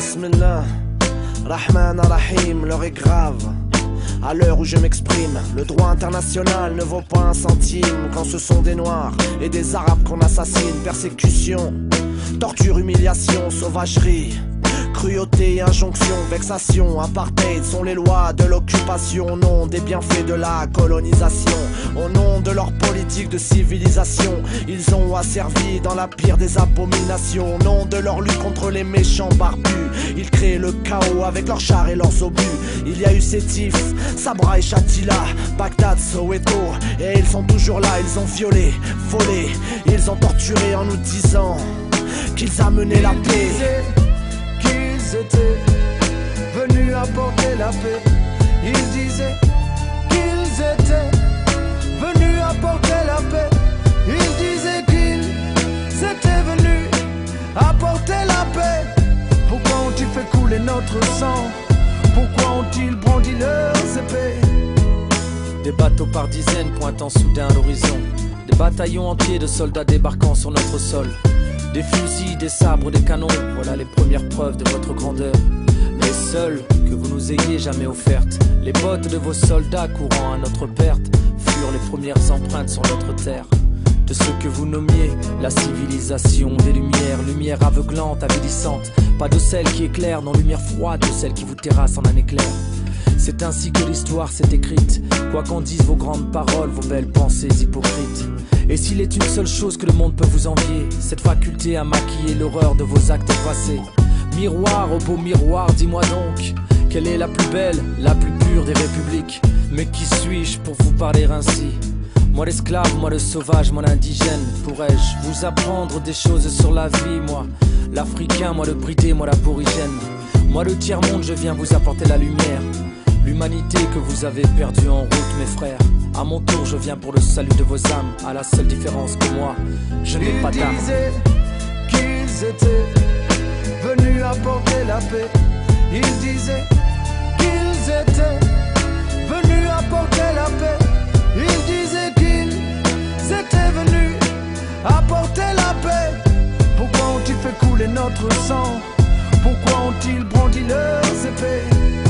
Bismillah, Rahman Rahim, l'heure est grave. À l'heure où je m'exprime, le droit international ne vaut pas un centime quand ce sont des noirs et des arabes qu'on assassine. Persécution, torture, humiliation, sauvagerie, cruauté, injonction, vexation, apartheid sont les lois de l'occupation au nom des bienfaits de la colonisation. Au nom de leur politique de civilisation, ils ont asservi dans la pire des abominations. Au nom de leur lutte contre les méchants barbus, ils créent le chaos avec leurs chars et leurs obus. Il y a eu Sétif, Sabra et Shatila, Bagdad, Soweto, et ils sont toujours là. Ils ont violé, volé, ils ont torturé en nous disant qu'ils amenaient la paix. Qu'ils étaient venus apporter la paix. Ils disaient qu'ils étaient venus apporter la paix. Ils disaient qu'ils étaient venus apporter la paix. Pourquoi ont-ils fait couler notre sang? Pourquoi ont-ils brandi leurs épées? Des bateaux par dizaines pointant soudain à l'horizon, des bataillons entiers de soldats débarquant sur notre sol. Des fusils, des sabres, des canons, voilà les premières preuves de votre grandeur. Les seules que vous nous ayez jamais offertes. Les bottes de vos soldats courant à notre perte furent les premières empreintes sur notre terre. De ce que vous nommiez la civilisation des lumières, lumière aveuglante, avilissante. Pas de celle qui éclaire, non lumière froide, de celle qui vous terrasse en un éclair. C'est ainsi que l'histoire s'est écrite, quoi qu'en disent vos grandes paroles, vos belles pensées hypocrites. Et s'il est une seule chose que le monde peut vous envier, cette faculté à maquiller l'horreur de vos actes passés. Miroir, au beau miroir, dis-moi donc, quelle est la plus belle, la plus pure des républiques? Mais qui suis-je pour vous parler ainsi? Moi l'esclave, moi le sauvage, moi l'indigène. Pourrais-je vous apprendre des choses sur la vie, moi l'Africain, moi le Bridé, moi l'aborigène. Moi le tiers-monde, je viens vous apporter la lumière. L'humanité que vous avez perdue en route, mes frères. À mon tour, je viens pour le salut de vos âmes. À la seule différence que moi, je n'ai pas d'âme. Ils disaient qu'ils étaient venus apporter la paix. Ils disaient qu'ils étaient venus apporter la paix. Ils disaient qu'ils étaient venus apporter la paix. Pourquoi ont-ils fait couler notre sang? Pourquoi ont-ils brandi leurs épées?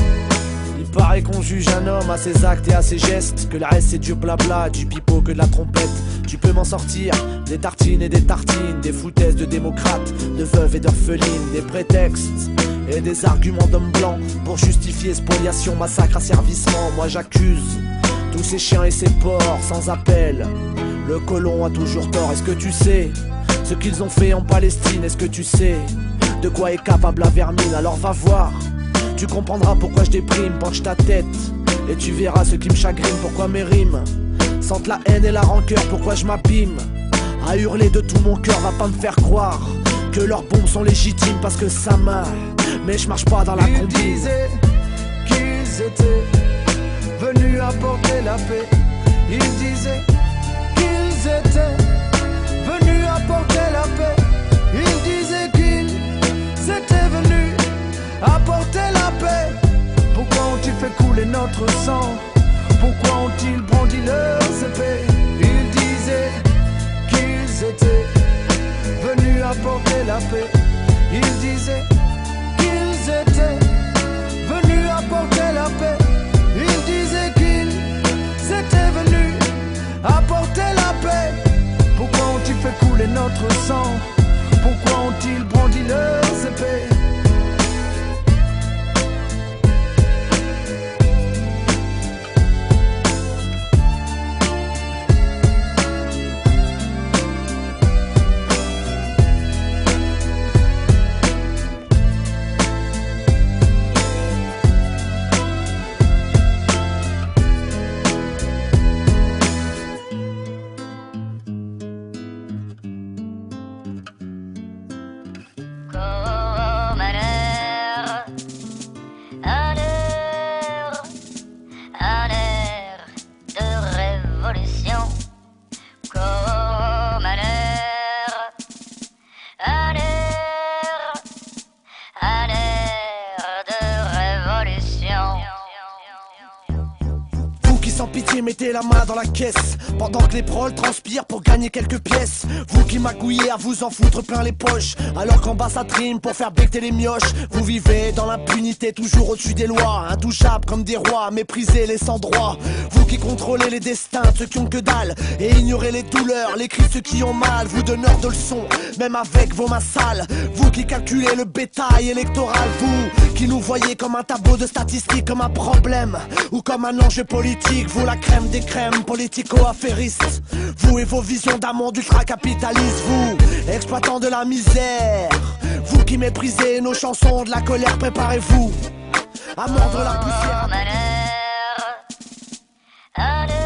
Il paraît qu'on juge un homme à ses actes et à ses gestes, que le reste c'est du blabla, du pipeau que de la trompette. Tu peux m'en sortir, des tartines et des tartines, des foutaises de démocrates, de veuves et d'orphelines, des prétextes et des arguments d'hommes blancs pour justifier spoliation, massacre, asservissement. Moi j'accuse tous ces chiens et ces porcs sans appel. Le colon a toujours tort. Est-ce que tu sais ce qu'ils ont fait en Palestine? Est-ce que tu sais de quoi est capable la vermine? Alors va voir, tu comprendras pourquoi je déprime. Penche ta tête et tu verras ce qui me chagrine. Pourquoi mes rimes sentent la haine et la rancœur. Pourquoi je m'abîme à hurler de tout mon cœur. Va pas me faire croire que leurs bombes sont légitimes, parce que ça m'a, mais je marche pas dans la combine. Ils disaient qu'ils étaient venus apporter la paix. Ils disaient qu'ils étaient venus apporter la paix. Ils disaient qu'ils étaient venus apporter la paix. Pourquoi ont-ils fait couler notre sang? Pourquoi ont-ils brandi leurs épées? Ils disaient qu'ils étaient venus apporter la paix. Ils disaient qu'ils étaient venus apporter la paix. Ils disaient qu'ils étaient venus apporter la paix. Pourquoi ont-ils fait couler notre sang? Pourquoi ont-ils brandi leurs épées? qui mettez la main dans la caisse pendant que les proles transpirent pour gagner quelques pièces. Vous qui magouillez à vous en foutre plein les poches, alors qu'en bas ça trime pour faire becter les mioches. Vous vivez dans l'impunité, toujours au-dessus des lois, intouchables comme des rois, méprisés les sans droit. Vous qui contrôlez les destins de ceux qui ont que dalle et ignorez les douleurs, les cris de ceux qui ont mal, vous donneurs de leçons, même avec vos mains sales. Vous qui calculez le bétail électoral, vous qui nous voyez comme un tableau de statistiques, comme un problème ou comme un enjeu politique. Vous la crème des crèmes politico-affairistes, vous et vos visions d'un monde ultra-capitaliste. Vous, exploitant de la misère, vous qui méprisez nos chansons de la colère, préparez-vous à mordre la poussière. Malheur,